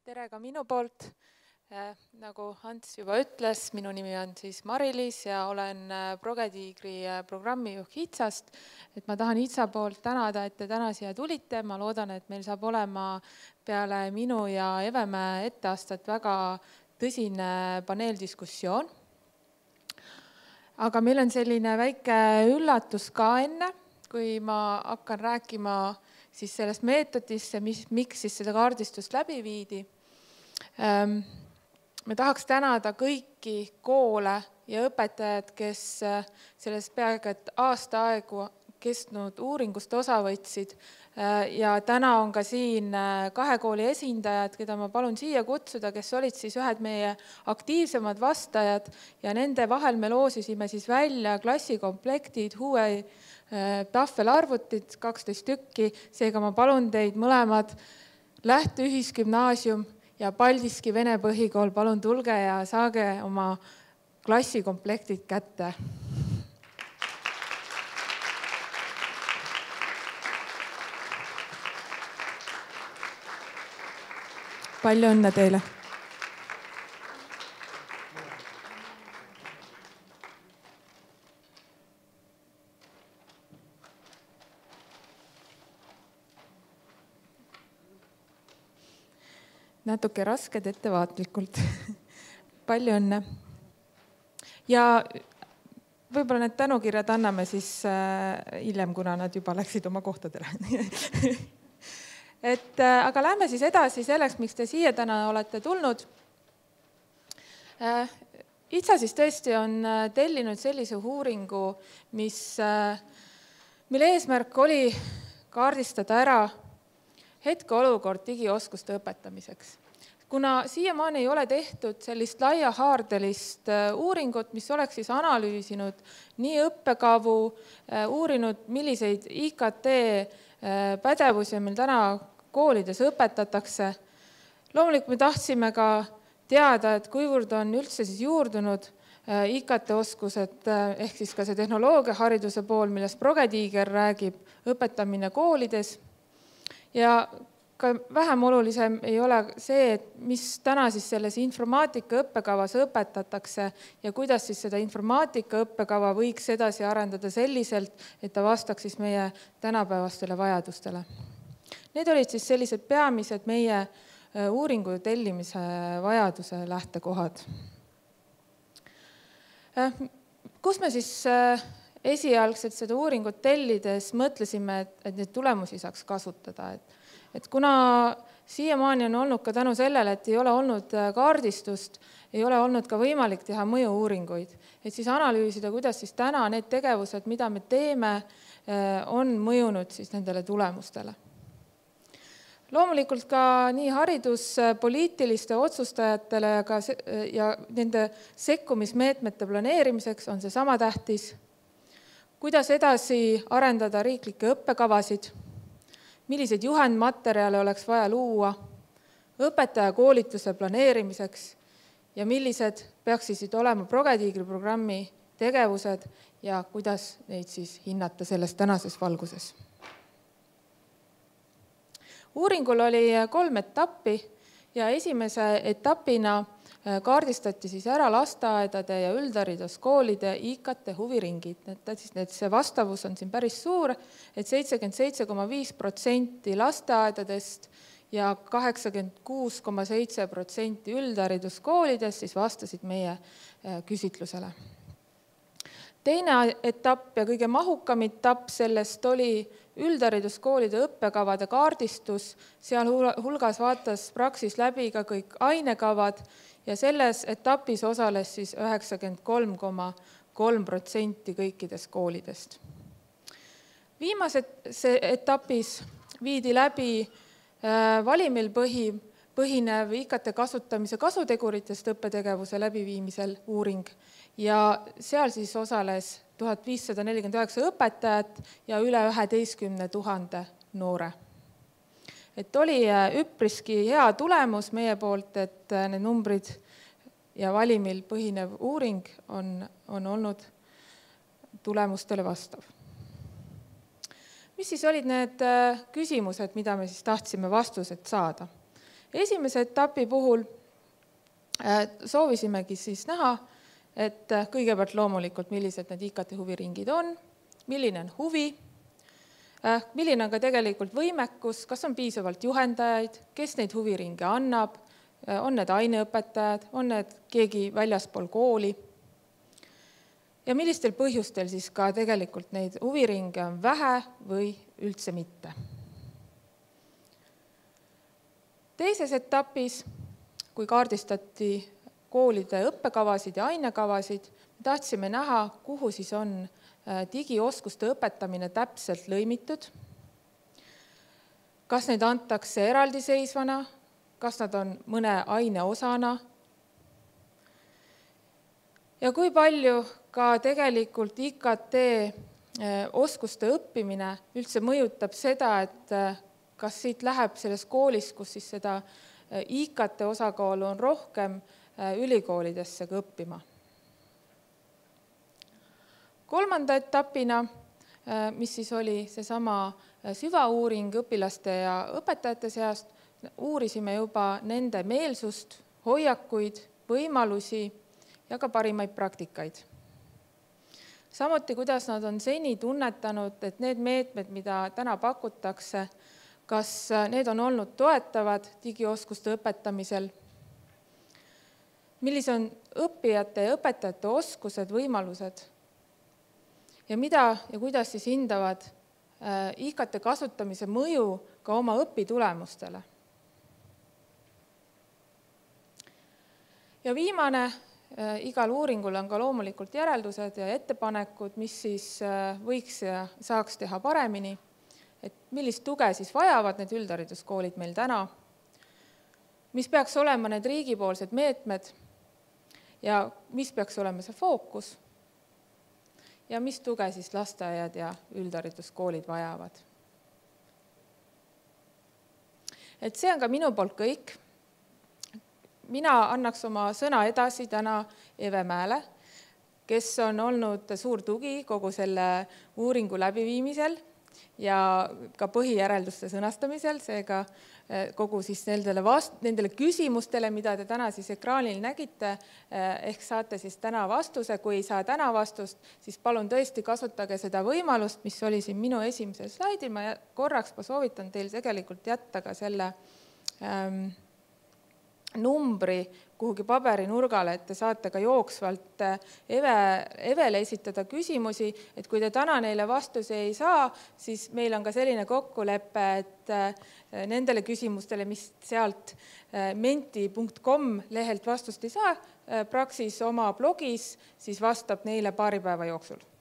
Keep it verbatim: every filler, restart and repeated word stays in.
Tere ka minu poolt. Nagu Ants juba ütles, minu nimi on siis Mari-Liis ja olen Progetiigri programmijuht HITSA-st. Et ma tahan HITSA poolt tänada, et te täna siia tulite. Ma loodan, et meil saab olema peale minu ja Evemäe etteastet väga tõsine paneeldiskussioon. Aga meil on selline väike üllatus ka enne, kui ma hakkan rääkima siis sellest meetodist, mis, miks siis seda kaardistust läbi viidi. Me tahaks tänada kõiki koole ja õpetajad, kes sellest peaaegu et aasta aegu kestnud uuringust osa võtsid. Ja täna on ka siin kahe kooli esindajad, keda ma palun siia kutsuda, kes olid siis ühed meie aktiivsemad vastajad ja nende vahel me loosisime siis välja klassikomplektid, Huawei tahvelarvutid, kaksteist tükki. Seega ma palun teid mõlemad Lähte ühisgümnaasium ja Paldiski Vene põhikool, palun tulge ja saage oma klassikomplektid kätte. Palju õnne teile! Natuke rasked ettevaatlikult. Palju õnne. Ja võib-olla need tänukirjad anname siis hiljem, kuna nad juba läksid oma kohtadele. Et, aga lähme siis edasi selleks, miks te siia täna olete tulnud. HITSA siis tõesti on tellinud sellise uuringu, mis, mille eesmärk oli kaardistada ära hetkeolukord digioskuste õpetamiseks. Kuna siiamaani ei ole tehtud sellist laiahaardelist uuringut, mis oleks siis analüüsinud nii õppekavu, uurinud, milliseid I K T pädevusi meil täna koolides õpetatakse. Loomulikult me tahtsime ka teada, et kuivõrd on üldse siis juurdunud I K T-oskused, ehk siis ka see tehnoloogiahariduse pool, millest Progetiiger räägib, õpetamine koolides. Ja ka vähem olulisem ei ole see, et mis täna siis selles informaatika õppekavas õpetatakse ja kuidas siis seda informaatika õppekava võiks edasi arendada selliselt, et ta vastaks siis meie tänapäevastele vajadustele. Need olid siis sellised peamised meie uuringu tellimise vajaduse lähtekohad. Kus me siis esialgselt seda uuringut tellides mõtlesime, et neid tulemusi saaks kasutada. Et, et kuna siiamaani on olnud ka tänu sellele, et ei ole olnud kaardistust, ei ole olnud ka võimalik teha mõju-uuringuid, et siis analüüsida, kuidas siis täna need tegevused, mida me teeme, on mõjunud siis nendele tulemustele. Loomulikult ka nii hariduspoliitiliste otsustajatele ja, ka, ja nende sekkumismeetmete planeerimiseks on see sama tähtis. Kuidas edasi arendada riiklikke õppekavasid, milliseid juhendmaterjale oleks vaja luua, õpetaja koolituse planeerimiseks ja millised peaksid olema Progetiigri programmi tegevused ja kuidas neid siis hinnata selles tänases valguses. Uuringul oli kolm etappi ja esimese etapina kaardistati siis ära lasteaedade ja üldhariduskoolide I K T huviringid. See vastavus on siin päris suur, et seitsekümmend seitse koma viis protsenti lasteaedadest ja kaheksakümmend kuus koma seitse protsenti üldhariduskoolidest siis vastasid meie küsitlusele. Teine etapp ja kõige mahukam etapp sellest oli üldhariduskoolide õppekavade kaardistus, seal hulgas vaatas Praxis läbi ka kõik ainekavad ja selles etapis osales siis üheksakümmend kolm koma kolm protsenti kõikidest koolidest. Viimases etapis viidi läbi valimil põhi, põhinev I K T kasutamise kasuteguritest õppetegevuse läbiviimisel uuring ja seal siis osales tuhat viissada nelikümmend üheksa õpetajat ja üle üheteistkümne tuhande noore. Et oli üpriski hea tulemus meie poolt, et need numbrid ja valimil põhinev uuring on, on olnud tulemustele vastav. Mis siis olid need küsimused, mida me siis tahtsime vastused saada? Esimese etapi puhul soovisimegi siis näha, et kõigepealt loomulikult, millised need I K T huviringid on, milline on huvi, milline on ka tegelikult võimekus, kas on piisavalt juhendajaid, kes neid huviringe annab, on need aineõpetajad, on need keegi väljaspool kooli ja millistel põhjustel siis ka tegelikult neid huviringe on vähe või üldse mitte. Teises etapis, kui kaardistati koolide õppekavasid ja ainekavasid, me tahtsime näha, kuhu siis on digioskuste õpetamine täpselt lõimitud, kas neid antakse eraldiseisvana, kas nad on mõne aine osana ja kui palju ka tegelikult I K T oskuste õppimine üldse mõjutab seda, et kas siit läheb selles koolis, kus siis seda I K T osakaalu on rohkem ülikoolidesse ka õppima. Kolmanda etapina, mis siis oli seesama süvauuring õpilaste ja õpetajate seast, uurisime juba nende meelsust, hoiakuid, võimalusi ja ka parimaid praktikaid. Samuti, kuidas nad on seni tunnetanud, et need meetmed, mida täna pakutakse, kas need on olnud toetavad digioskuste õpetamisel, millised on õppijate ja õpetajate oskused, võimalused ja mida ja kuidas siis hindavad I K T kasutamise mõju ka oma õpitulemustele. Ja viimane, igal uuringul on ka loomulikult järeldused ja ettepanekud, mis siis võiks ja saaks teha paremini, et millist tuge siis vajavad need üldhariduskoolid meil täna, mis peaks olema need riigipoolsed meetmed ja mis peaks olema see fookus ja mis tuge siis lasteaiad ja üldhariduskoolid vajavad. Et see on ka minu poolt kõik. Mina annaks oma sõna edasi täna Eve Mäele, kes on olnud suur tugi kogu selle uuringu läbiviimisel ja ka põhijärelduste sõnastamisel, seega kogu siis nendele, vast, nendele küsimustele, mida te täna siis ekraanil nägite, ehk saate siis täna vastuse, kui ei saa täna vastust, siis palun tõesti kasutage seda võimalust, mis oli siin minu esimesel slaidil, ma korraks ma soovitan teil tegelikult jätta ka selle ähm, numbri kuhugi paberinurgale, et te saate ka jooksvalt Eve, Evele esitada küsimusi, et kui te täna neile vastuse ei saa, siis meil on ka selline kokkulepe, et nendele küsimustele, mis sealt menti punkt com lehelt vastust ei saa, Praxis oma blogis siis vastab neile paari päeva jooksul.